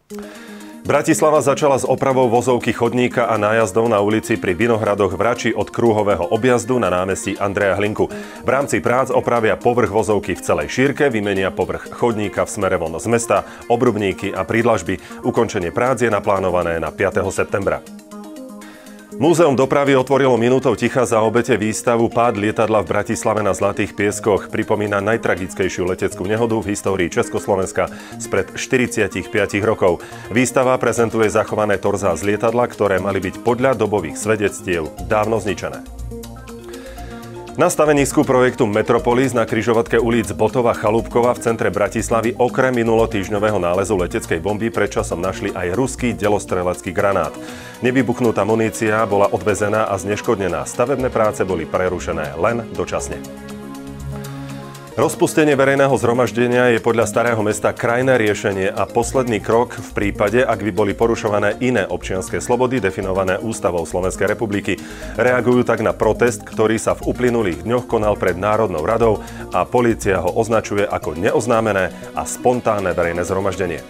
Bratislava začala s opravou vozovky chodníka a nájazdov na ulici pri Vinohradoch v Rači od kruhového objazdu na námestí Andreja Hlinku. V rámci prác opravia povrch vozovky v celej šírke, vymenia povrch chodníka v smere von z mesta, obrubníky a prídlažby. Ukončenie prác je naplánované na 5. septembra. Múzeum dopravy otvorilo minútou ticha za obete výstavu Pád lietadla v Bratislave na Zlatých pieskoch. Pripomína najtragickejšiu leteckú nehodu v histórii Československa spred 45 rokov. Výstava prezentuje zachované torzá z lietadla, ktoré mali byť podľa dobových svedectiev dávno zničené. Na stavenisku projektu Metropolis na križovatke ulic Botova Chalúbkova v centre Bratislavy okrem minulotýždňového nálezu leteckej bomby predčasom našli aj ruský delostrelecký granát. Nevybuchnutá munícia bola odvezená a zneškodnená. Stavebné práce boli prerušené len dočasne. Rozpustenie verejného zhromaždenia je podľa Starého mesta krajné riešenie a posledný krok v prípade, ak by boli porušované iné občianske slobody definované Ústavou Slovenskej republiky. Reagujú tak na protest, ktorý sa v uplynulých dňoch konal pred Národnou radou a polícia ho označuje ako neoznámené a spontánne verejné zhromaždenie.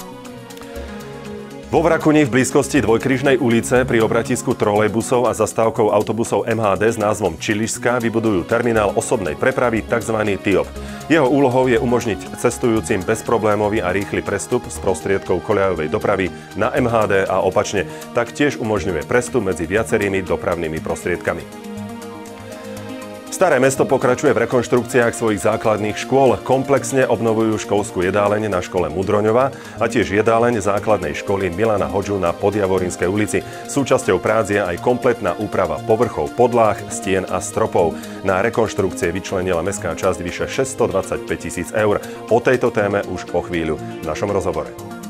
Vo Vrakuni v blízkosti Dvojkrižnej ulice pri obratisku trolejbusov a zastávkou autobusov MHD s názvom Čilišská vybudujú terminál osobnej prepravy tzv. TIOP. Jeho úlohou je umožniť cestujúcim bezproblémový a rýchly prestup z prostriedkov koľajovej dopravy na MHD a opačne. Taktiež umožňuje prestup medzi viacerými dopravnými prostriedkami. Staré mesto pokračuje v rekonštrukciách svojich základných škôl. Komplexne obnovujú školskú jedáleň na škole Mudroňova a tiež jedáleň základnej školy Milana Hodžu na Podjavorínskej ulici. Súčasťou prác je aj kompletná úprava povrchov, podláh, stien a stropov. Na rekonštrukcie vyčlenila mestská časť vyše 625 000 eur. O tejto téme už o chvíľu v našom rozhovore.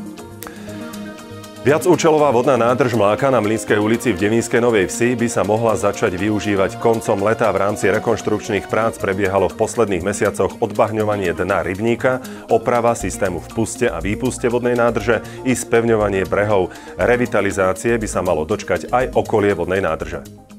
Viacúčelová vodná nádrž Mláka na Mlynskej ulici v Devínskej Novej Vsi by sa mohla začať využívať koncom leta. V rámci rekonštrukčných prác prebiehalo v posledných mesiacoch odbahňovanie dna rybníka, oprava systému vpuste a výpuste vodnej nádrže i spevňovanie brehov. Revitalizácie by sa malo dočkať aj okolie vodnej nádrže.